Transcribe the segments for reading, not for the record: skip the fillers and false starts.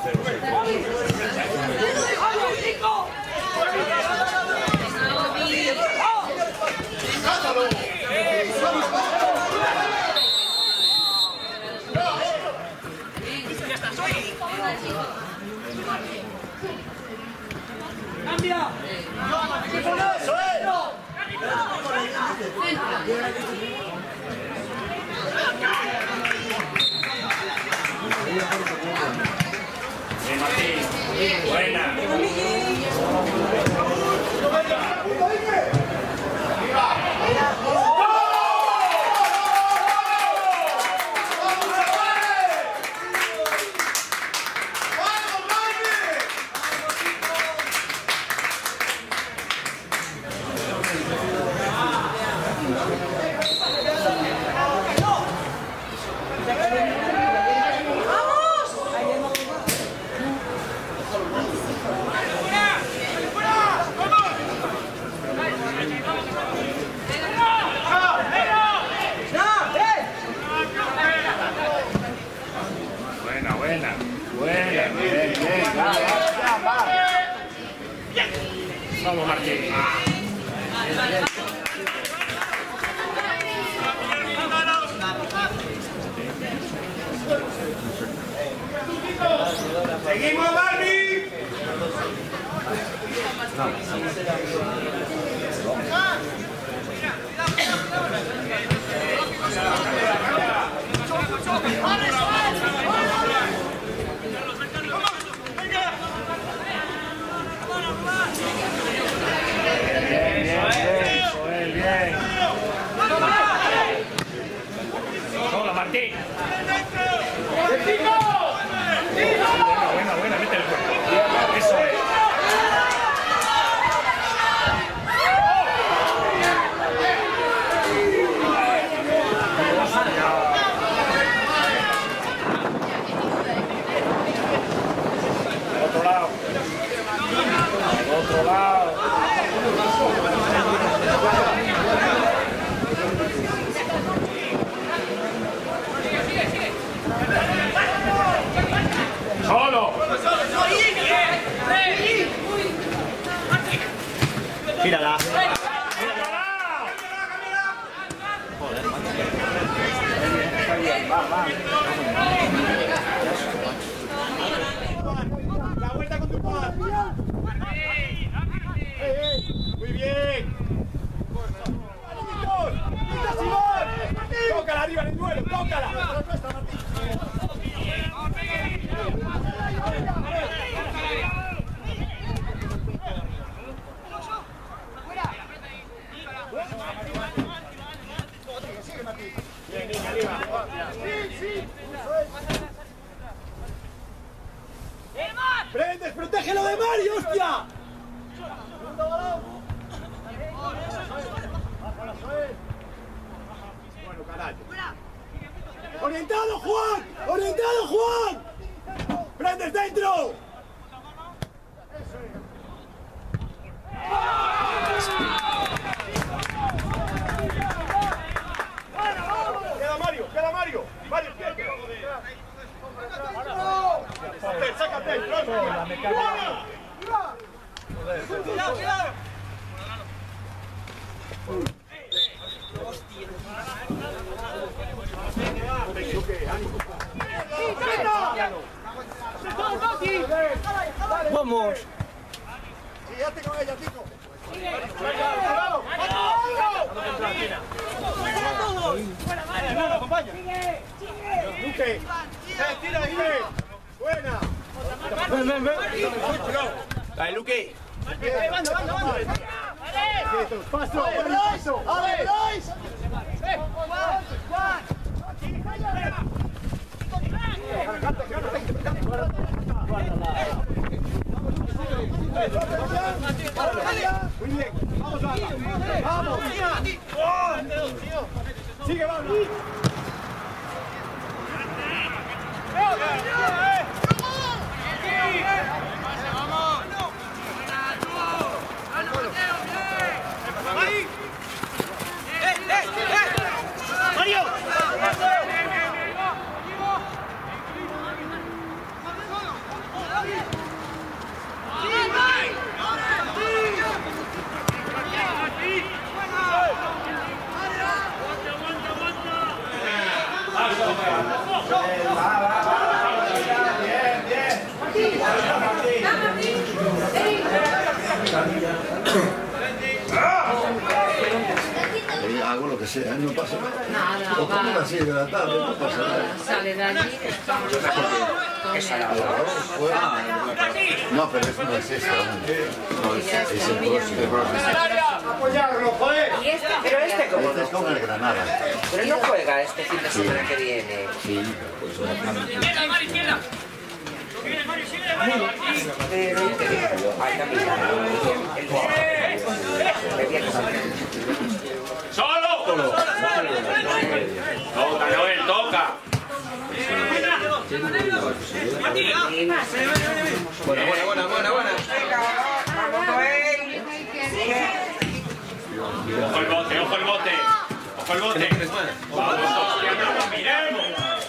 ¡Cambia! Martín, buena. Vamos, Martín. ¡Seguimos, Barbie! Martín. Buena, mete el cuerpo. Eso es. Otro lado. Otro lado. ¡Solo! Mírala. La vuelta con tu par. Muy bien. Tócala arriba en el duelo, tócala. ¡Prendes! ¡Protégelo de Mario, hostia! Bueno, carajo. ¡Orientado, Juan! ¡Orientado, Juan! ¡Prendes dentro! ¡Queda Mario! ¡Queda Mario! ¡Mario, quieto! ¡Sácate! ¡Cuidado, cuidado! ¡Vamos! ¡Quédate con ella, Tico! ¡Acompaña! ¡Luque! ¡Tira, Luque! ¡Buena! ¡Ven! ¡Dale, Luque! ¡Paso! ¡Paso! ¡A ver, Royce! Muy bien, vamos, vamos. Sigue, vamos. Hago lo que sea, no pasa nada. Nada, O como las 6 de la tarde, no pasa nada. sale de allí. No, pero eso no es esto. No, es el próximo. Apoyarlo, joder. Y este, Pero este como Este es con el Granada. pero no juega este fin de semana que viene. Sí, pues Izquierda, Mari, izquierda. Sigue, Mari, sigue, Mari. Pero te digo yo, hay que mirar ¡Solo! Toca, Noel, toca. Ojo el bote, ojo el bote. Ojo el bote. Vamos, hostia, no, miremos.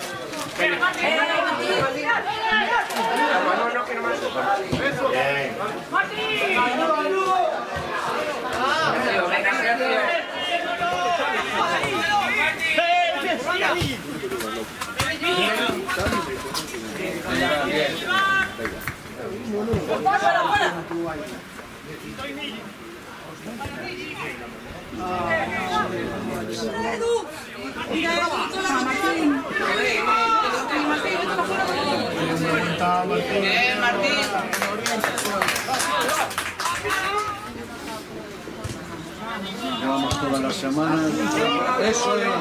Llevamos todas las semanas. Eso es.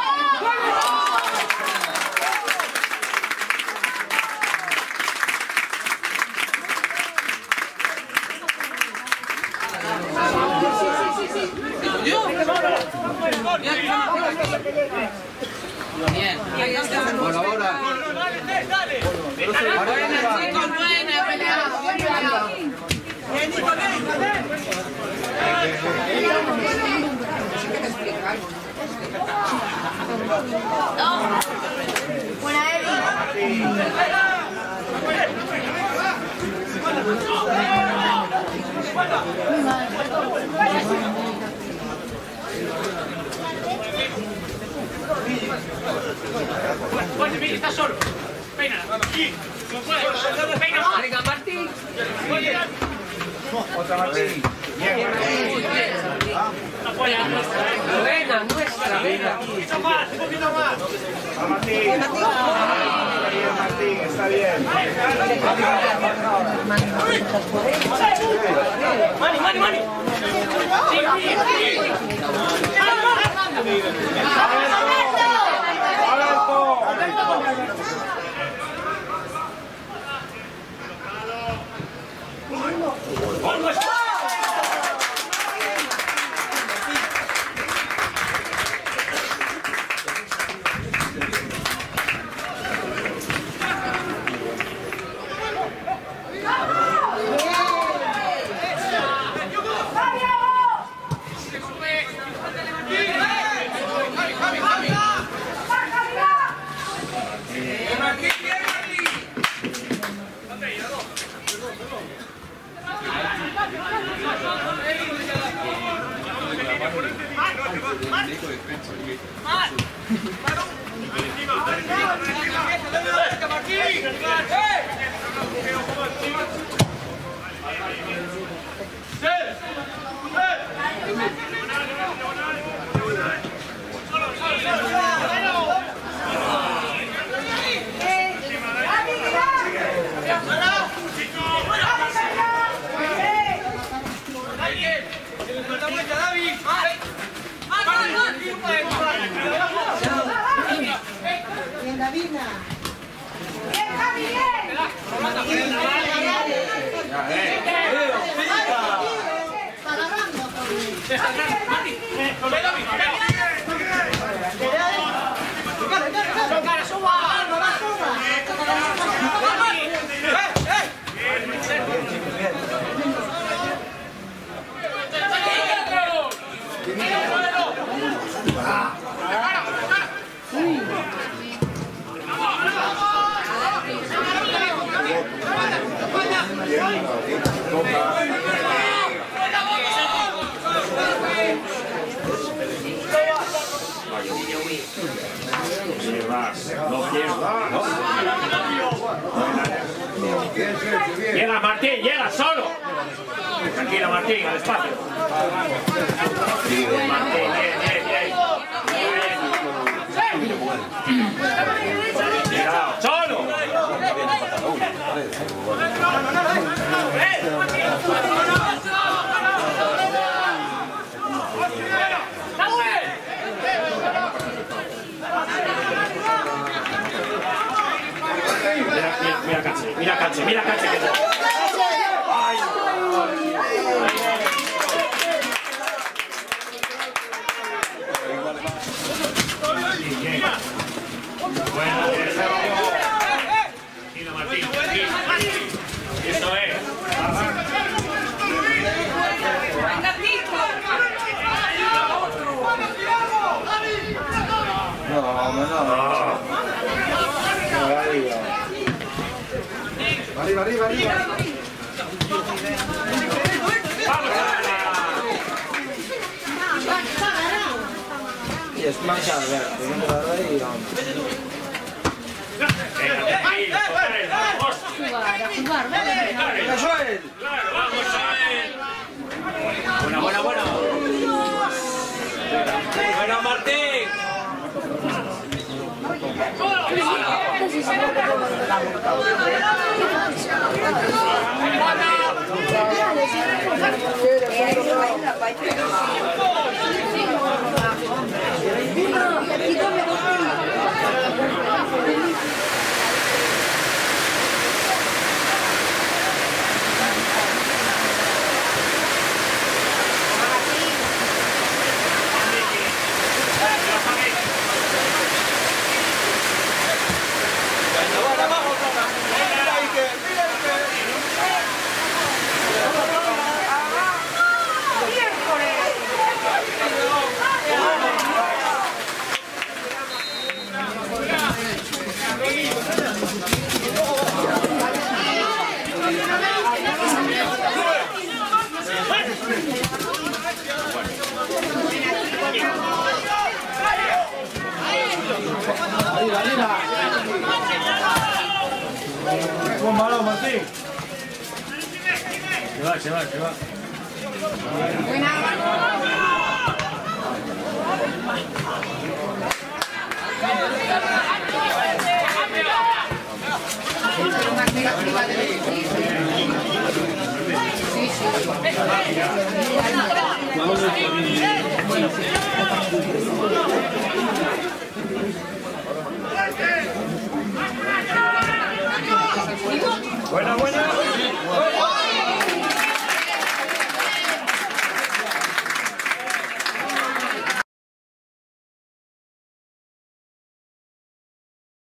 Bien. Ahora, ahora. Buena, chicos, buena, peleado. Buena, Fuerte, Miri, estás solo. Peínala. No puedes. Peina más. Venga, Martín. Otra Martín. Apoya. Buena, nuestra, venga. Un poquito más, un poquito más. A Martín. Está bien, Martín, está bien. Mani, Mani, Mani. pierdas. No pierdas. Llega Martín, llega solo. Tranquilo Martín, al espacio. Martín, bien. ¡Solo! Mira Cache. Ay. Bueno, Martín. Eso es. Arriba. Y es manchado, Bueno, Martín. Buen balón, Martín. Se va. Buena.